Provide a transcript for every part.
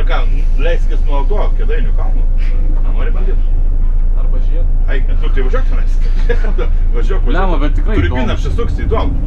ką, leiskis nuo to, Kėdainių kalno. Nori bandyti? Arba žiedų. Ai, nu tai važiuok tenais. Važiuok. Lema, bet tikrai įdomu. Turbina apsisuks, įdomu.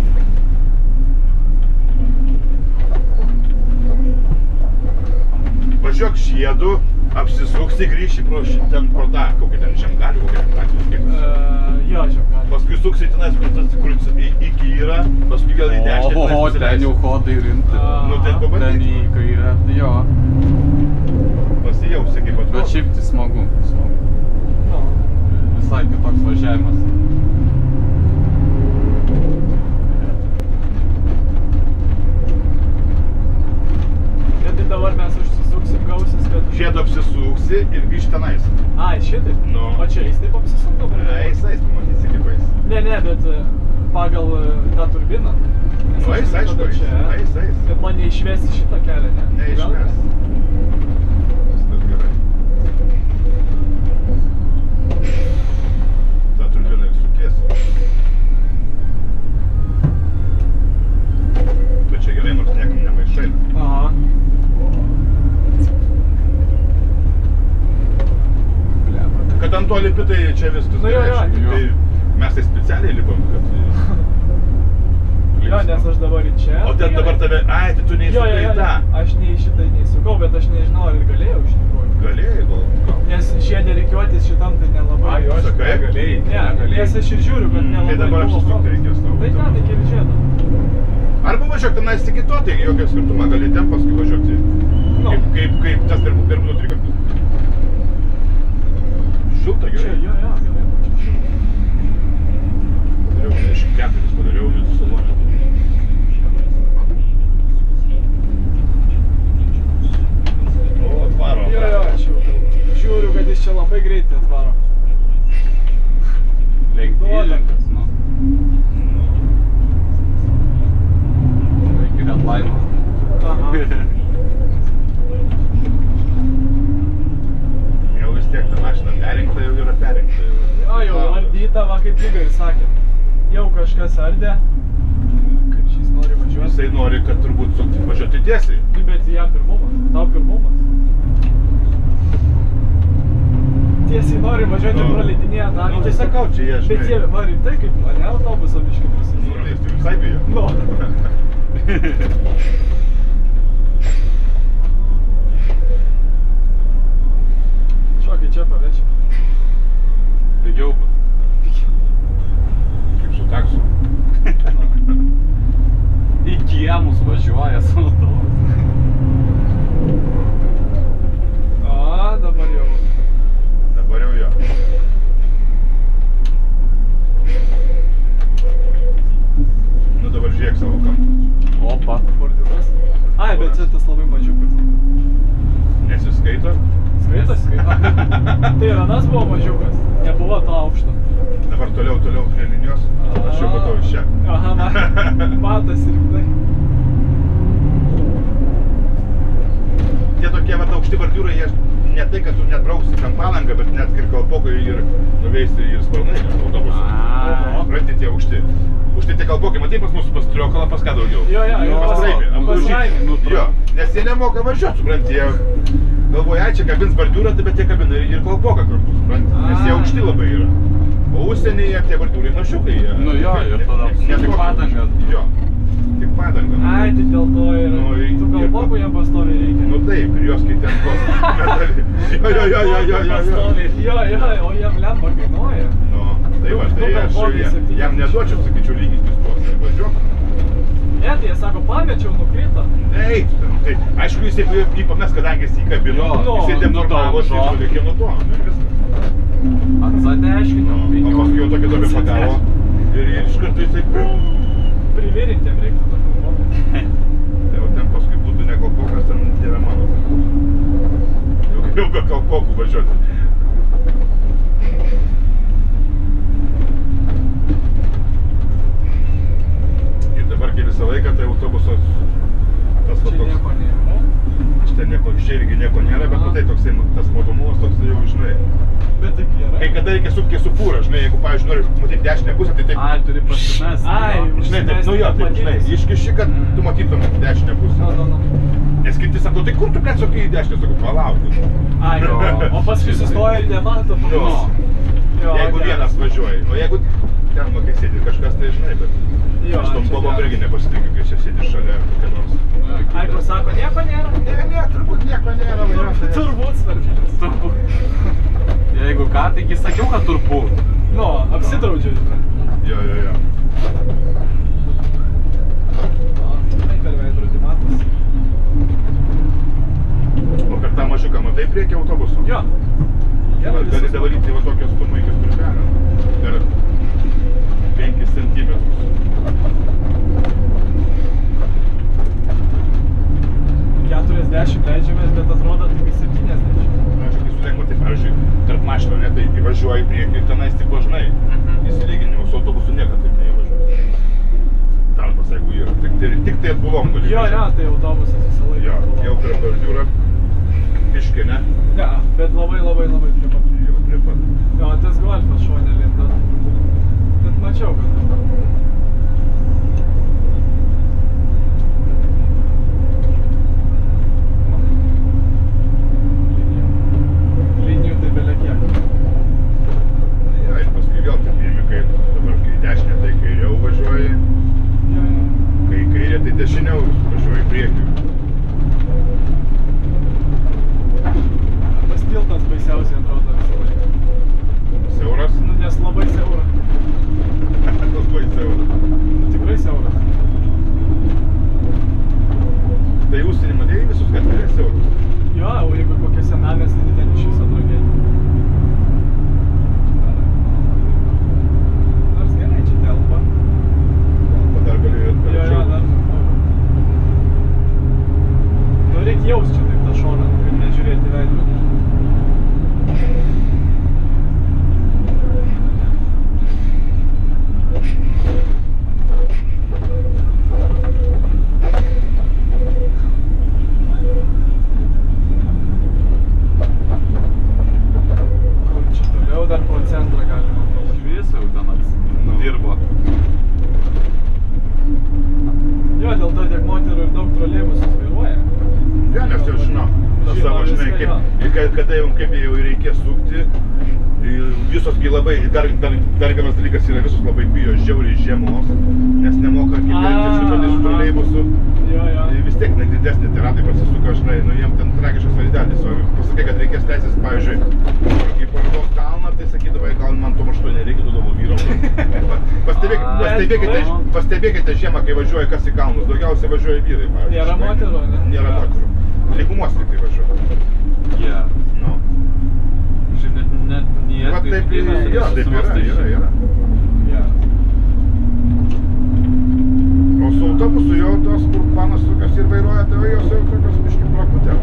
Važiuok žiedu, apsisuksi, grįši ten pro tą, kokį ten Žemgalį, kokį ten gatvės kaip. Jo, Žemgalį. Paskui suksi tenais, kur iki yra, paskui gal į dešinę. Oho, ten jau kodai rimti. Nu tai Ten pabandyk. į kairę, jo. Pasijausi kaip atrodo. Bet šiaip tai smagu. No. Visai kitoks važiavimas. Tai dabar mes užsisuksim gausis, kad... Žiedu apsisuksi ir grįžti tenais. Ai, šitaip? Nu. O čia jis taip apsisuk dabar? Eis, pamatysi kaip eis. Ne, bet pagal tą turbiną. Nu, eis, aišku, eis. Kad man neišvesti šitą kelią, ne? Neišves. Viskas gerai. Ta turbina ir sukiesi. Bet čia gerai, nors niekam nemaišai. Aha. Kad ant to lipi, tai čia viskas Nu, jo. Tai mes tai specialiai lipam, kad... Jo, nes aš dabar į čia. O ten dabar tave... Ai, tai tu neįsukai į tą. Aš nei šitai neįsukau, bet aš nežinau, ar galėjau iš tikrųjų. Galėjai, gal. Nes šiandien reikiuotis šitam tai nelabai. Ai, jo, Sakai, galėjai. Ne, nes aš ir žiūriu, kad nelabai. Tai dabar apsisukti reikės tau. Tai ką, tai keli žiedų. Arba važiuok tenais iki to, tai jokio skirtumą gali ten paskui važiuoti. Nu. Kaip tas per minutį trikampius. Šilta gerai. Čia, jo, gerai. Padariau 24, padariau vidų saloną. O, atvaro. Jo, aš jau žiūriu, kad jis čia labai greitai atvaro. Lenktylinkas, nu. Iki redlaino. Aha. Jau vis tiek ta mašina perinkta, jau yra perinkta. Jau ardyta, va kaip Igoris sakė. Jau kažkas ardė. Kaip šis nori važiuoti. Jisai nori, kad turbūt važiuoti tiesiai. Bet jam pirmumas. Tau pirmumas. Tiesiai nori važiuoti praleidinėje dar. Nu tai sakau, čia jie, žinai. Bet jie va rimtai kaip mane autobusą biškai prisimė. Nu, tai visai bijo. Nu. Šokį čia pavešė. Pigiau bus. Kaip su taksu. Į kiemus važiuoja su autobusu. A, dabar jau. Dabar jau jo. Nu dabar žiūrėk savo kampą. Opa. Bordiukas. Ai, bet čia tas labai mažiukas. Nesiskaito? Skaitosi? Tai ir anas buvo mažiukas. Nebuvo to aukšto. Dabar toliau prie linijos. Aš jau matau iš čia. Aha, matas ir tai. Tie tokie vat aukšti bordiūrai, jie ne tai, kad tu net brauksi ten palangą, bet net ir kalpokai ir nuveisi ir sparnai autobusą. Supranti, tie aukšti. Už tai tie kalpokai, matai pas mus pas Triokalą, pas ką daugiau? Jo, Pas Raimį. Jo, nes jie nemoka važiuoti, supranti, jie galvoja, ai čia kabins bordiūrą, bet jie kabina ir kalpoką kartu, supranti, nes jie aukšti labai yra. O užsienyje tie bordiūrai mažiukai jie. Nu jo, ir tada tik padanga. Jo, tik padanga. Ai, tai dėl to ir tų kalbokų jam pastoviai reikia. Nu taip, ir jos kai ten kos. Jo. O jam lemba kainuoja. Nu, tai va, tai aš jam neduočiau, sakyčiau, lygintis tuos, važiuok. Ne, tai jie sako, pamečiau, nukrito. Eik, tai aišku, jis jį pames, kadangi jis įkabino, jisai deformavo, tai reikėjo nuo to, ir viskas. Atsadeškino. O paskui jau tokia duobė pagavo ir iš karto jisai... Privirintėm reiktų tą kalboką. Tai jau ten paskui būtų ne kalpokas, ten dieve mano. Jau geriau be kalpokų važiuoti. Ir dabar kai visą laiką tai autobusos tas va toks... Čia nieko nėra. Čia irgi nieko nėra, bet tai toksai, tas matomumas toks jau žinai. Bet taip gerai. Kai kada reikia sukti su fūra, žinai, jeigu, pavyzdžiui, nori matyti dešinę pusę, tai taip... Ai, turi pasimesti. Ai, žinai, taip, nu jo, taip, žinai, iškiši, kad tu matytum dešinę pusę. Nu. Nes kiti sako, tai kur tu, blėt, sakai į dešinę, sakau, palauk. Ai, o paskui sustoja ir nemato. Jo, jeigu vienas važiuoji, o jeigu ten, kai sėdi kažkas, tai žinai, bet aš tom kalbom irgi nepasitikiu, kai čia sėdi šalia kokia nors. Ai, kur sako, nieko nėra? Ne, turbūt nieko nėra vairuotojas. Turbūt svarbiausia. Turbūt. Jeigu ką, taigi sakiau, kad turbūt. Nu, apsidraudžiu. Jo. Tai per veidrodį matos. O per tą mažiuką matai priekį autobusų? Jo. Gali davaryti va tokią stumą iki stulpelio. Per 5 centimetrus. 40 leidžiamės, bet atrodo tik 70. Aš kai sulengva, tai pavyzdžiui, tarp mašino, ne, tai įvažiuoji į priekį ir tenais tik važnai. Įsilyginimu su autobusu niekada taip neįvažiuoji. Tarpas, jeigu yra. Tik tai atbulom gali. Jo, tai autobusas visą laiką. Jo, jau prie bordiūro biškį, ne? Ne, bet labai prie pat. Jau prie pat. Jo, tas golfas šonė linda. Bet mačiau, kad linijų tai belia kiek. Ja, ir paskui vėl taip įmi, kai dabar kai dešinė, tai kairiau važiuoji. Kai kairė, tai dešiniau važiuoji į priekį. Tas tiltas baisiausiai atrodo visą laiką. Siauras? Nu, nes labai siaura. Labai siauras. Nu, tikrai siauras. Tai užsienį matėjai visus gatvelės siauras? Jo, o jeigu kokia senamiestį, tai ten iš viso tragedija. Nors gerai čia telpa. Telpa dar gali ir Jo, dar. Nu, reik jaust čia taip tą šoną, kad nežiūrėti veidrodį. Kada jau kaip jau reikės sukti, visos labai, dar vienas dalykas yra, visos labai bijo žiauriai žiemos, nes nemoka kaip ir su troleibusu. Vis tiek didesnė tie ratai pasisuka, žinai, nu jiem ten tragiškas vaizdelis, o pasakai, kad reikės leistis, pavyzdžiui, į Parodos kalną, tai sakydavai, gal man to maštu nereikia, duodavau vyram. Pastebėkite žiemą, kai važiuoja kas į kalnus, daugiausiai važiuoja vyrai, pavyzdžiui. Nėra moterų, ne? Nėra moterų. Lygumos tik tai važiuoja. Yeah. No. Net Va taip yra. O su autobusu jau tos, kur panas tokios ir vairuoja, tai jos jau tokios biški prakutė.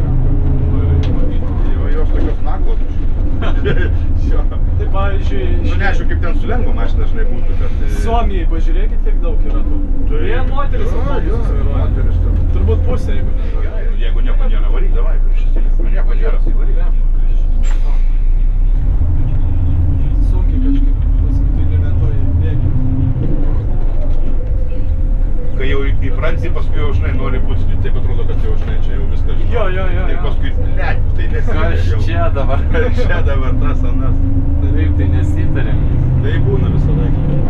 Jos tokios naglos biški. Tai pavyzdžiui... Nu neaišku, kaip ten su lengva mašina, žinai, būtų, bet... Suomijai, pažiūrėkit, kiek daug yra tų. Vien moteris autobusus vairuoja. Turbūt pusė, jeigu ne. Jeigu nieko nėra, varyk, davai, prieš įsilį. Nieko nėra, tai varyk. Sunkiai kažkaip paskutiniu metu įdėkit. Kai jau įpranti, paskui jau, žinai, nori būti, taip atrodo, kad jau, žinai, čia jau viskas, žinai. Jo. Ir paskui, blėt, tai nesitarėm jau. Kas čia dabar? Čia dabar tas, anas. Taip, tai nesitarėm. Tai būna visą laiką.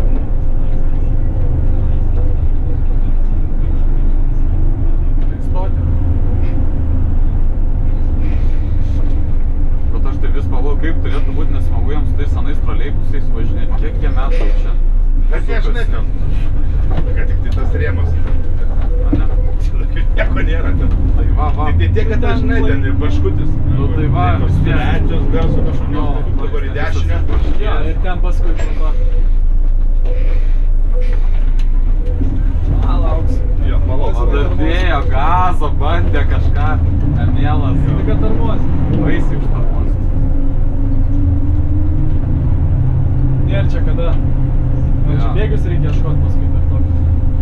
Tai stoti. Bet aš tai vis pagalvoju, kaip turėtų būti nesmagu jiems tais senais troleibusais važinėti. Kiek jie metų čia? Bet jie, žinai, ten, kad tik tai tas rėmas. Nieko nėra ten. Tai va. Tik tai tiek, kad aš, žinai, ten ir barškutis. Nu tai va, vis tiek. Lečios garso kažkokios, dabar į dešinę. Jo, ir ten paskui pro lauksim. Jo, palauks. Padavėjo gazo, bandė kažką. Mielas. Tik atarmuosi. Vaisiai užtarmuosi. Nėra čia kada. Man čia bėgius reikia ieškoti paskui per tokius.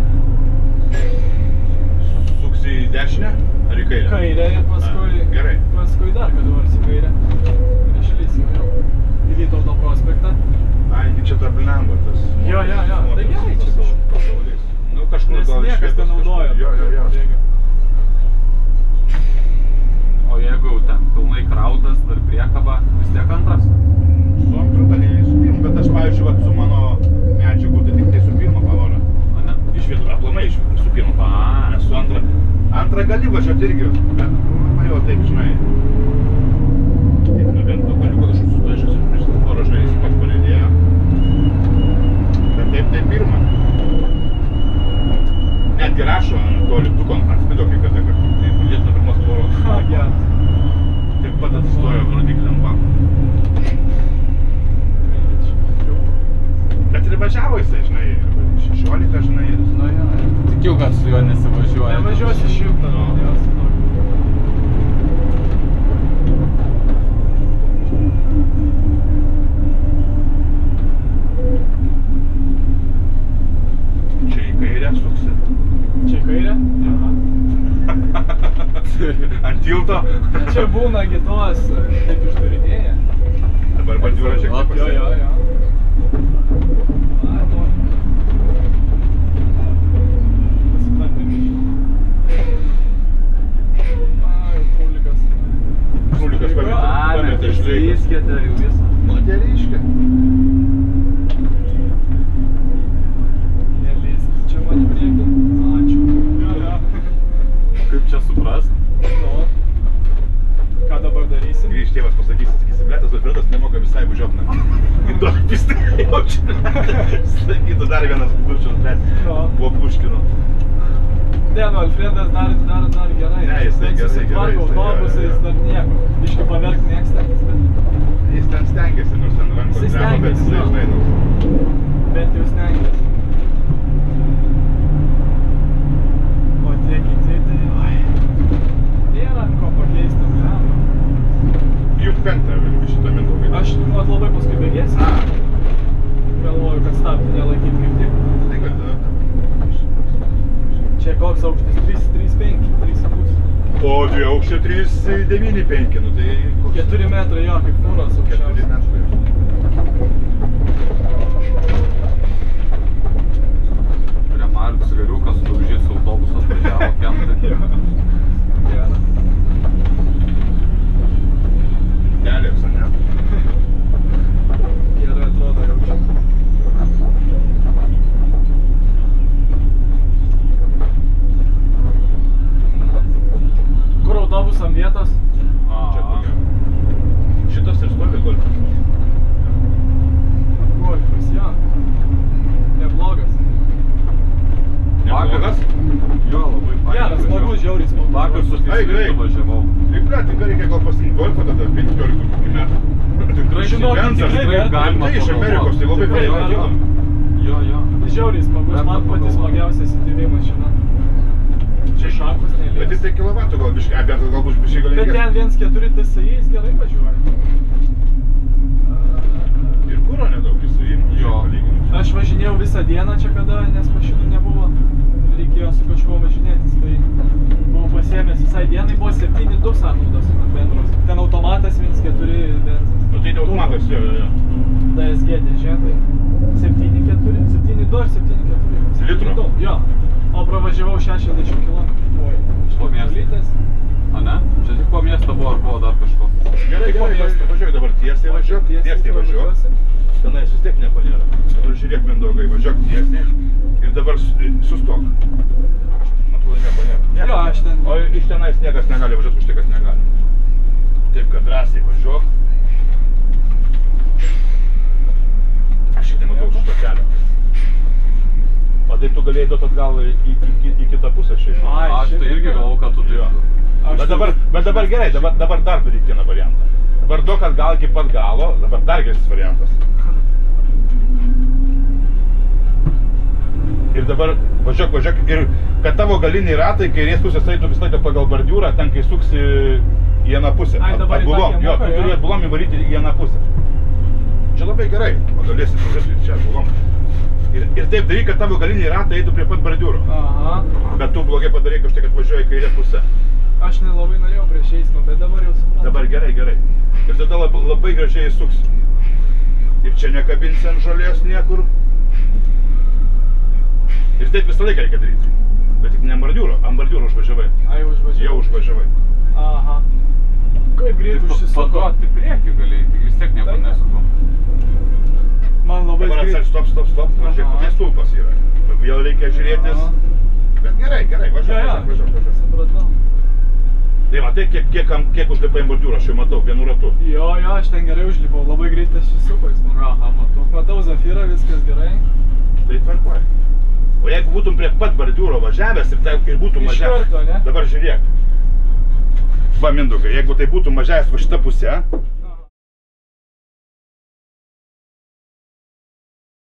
Suksi į dešinę ar į kairę? Kairę ir paskui... Gerai. Paskui dar kada nors į kairę. Ir išlysim jau. Į Vytauto prospektą. Ai, čia ta blemba tas. Jo. Tai gerai čia. Nu, kažkur Nes gal niekas išvietos nenaudoja. Jo. pirmą. Nes su antrą gali važiuoti irgi, bet man jau taip, žinai. Taip, bent galiu, kad aš sustojišęs ir prieš forą, žinai, jis pats palidėjo. Bet taip, tai pirmą. Netgi rašo ant to liptuko, ant spido, kai kada kartu. Tai palidėt nuo pirmos tvoros. Taip pat atsistojo rodiklį ant banko. Bet ir važiavo jisai, žinai, 16, žinai. Nu jo, tikiu, kad su juo nesivažiuoja. Nevažiuosi 100, jos. Čia į kairę suksi. Čia į kairę? Aha. Ant tilto. Čia būna gitos, taip išturinėja. Dabar bordiūra šiek tiek pasiekė. Jo. Krulikas pametė iš laiko. Įskėtė jau visą. Nu, tai reiškia. Nelįsk, čia man į priekį. Ačiū. Jo. Kaip čia suprast? Nu. Ką dabar darysim? Grįžt tėvas pasakys, sakysi, bletas, Alfredas nemoka visai važiuot namą. Ir duok pistai jaučiu. Sakytų, dar vienas klučius, bet buvo Puškino. Ne, nu, Alfredas dar gerai. Ne, jis tai gerai. Autobusai, jis dar nieko. Biškai paverk mėgstantis, bet... Jis ten stengiasi, nors ten rankos dreba, bet jis žinai, nu. Bent jau stengiasi. O tie kiti, tai... Nėra ko pakeisti, blem. Juk penktą vėliau šitą minutę. Aš labai paskui bėgėsiu. Galvoju, kad stabdį nelaikyt kaip tik. Tai kad... Čia koks aukštis? 3,5, 3,5. O dvi aukščio 3,9,5, nu tai... 4 metrai, jo, kaip fūros 4 aukščiausias. metrai. Prie Markus Gariukas sudaužys autobusas važiavo kentą. Gerai. Telėks, ne? Gerai atrodo jaučiu. Kur autobusam vietos? Čia tokia. Šitas ir stovi golfas. Golfas, jo. Neblogas. Neblogas? Jo, labai fainai. Geras, smagus, žiauriai smagus. Vakar su Fislitu važiavau. Tai ble, tik reikia gal pasiimti golfą tada 15 metų. Tikrai Žinok, Benzas, tikrai galima tai iš pagalvot. Amerikos, tai labai Tikrai, fainai. Jo. Tai žiauriai smagus, Verta man pati pagalvot. smagiausia CTV mašina. Čia šakos Bet nelės. jis tai kilovatų gal biškai, bet galbūt biškai gal Bet ilgesnis. ten 1.4 TSI jis gerai važiuoja. Ir kuro nedaug jis įimti. Jo. Aš važinėjau visą dieną čia kada, nes mašinų nebuvo. Reikėjo su kažkuo važinėtis, tai buvau pasiėmęs visai dienai, buvo 7,2 sąnaudos bendros. Ten automatas 1.4 benzas. Nu tai automatas, jo. DSG dėžė, tai 7,4, 7,2 ar 7,4. Litro? Jo. O pravažiavau 60 km. Oi, Po miestą. lytas. O ne? Čia tik po miestą buvo ar buvo dar kažko? Gerai, važiuok dabar tiesiai važiuok, tiesiai važiuok. Tenais vis tiek nieko nėra. Dabar žiūrėk, Mindaugai, važiuok tiesiai ir dabar sustok. Atrodo, nieko nėra. Jo, aš ten... O iš tenais niekas negali važiuoti, už tai kas negali. Taip, kad drąsiai važiuok. Aš šitai matau šito kelio. O tai tu galėjai duoti atgal į kitą pusę šiaip. Aš tai irgi galvau, kad tu tai... Bet dabar gerai, dabar dar daryk vieną variantą. Dabar duok atgal iki pat galo, dabar dar geresnis variantas. Ir dabar važiuok ir kad tavo galiniai ratai kairės pusės eitų visą laiką pagal bordiūrą, ten kai suksi į vieną pusę. Ai, dabar į tą Atbulom, jo, kiemuką, tu jo. turi atbulom įvaryti į vieną pusę. Čia labai gerai, o galėsi važiuoti čia atbulom. Ir taip daryk, kad tavo galiniai ratai eitų prie pat bordiūro. Aha. Bet tu blogai padarai, kad štai kad važiuoji į kairę pusę. Aš nelabai norėjau prieš eismą, bet dabar jau suprantu. Dabar gerai. Ir tada labai gražiai suksi. Ir čia nekabinsi ant žolės niekur. Ir taip visą laiką reikia daryti. Bet tik ne ant bordiūro užvažiavai. Ai, užvažiavau. Jau užvažiavai. Aha. Kaip greit užsisuko. Paduoti priekį galėjai, tik vis tiek nieko nesuku. Man labai Dabar greit. atsarg, stop. Žiūrėk, kokias stulpas yra. Vėl reikia žiūrėtis. bet gerai, važiuok. Supratau. Tai matai, kiek užlipai ant bordiūro, aš jau matau, vienu ratu. Jo, aš ten gerai užlipau, labai greitai šisuko, jis man. Aha, matau. Matau Zafyrą, viskas gerai. Tai tvarkuoja. O jeigu būtum prie pat bordiūro važiavęs ir būtum Iš važiavęs... karto, ne? Dabar žiūrėk. Va, Mindaugai, jeigu tai būtum važiavęs va šitą pusę,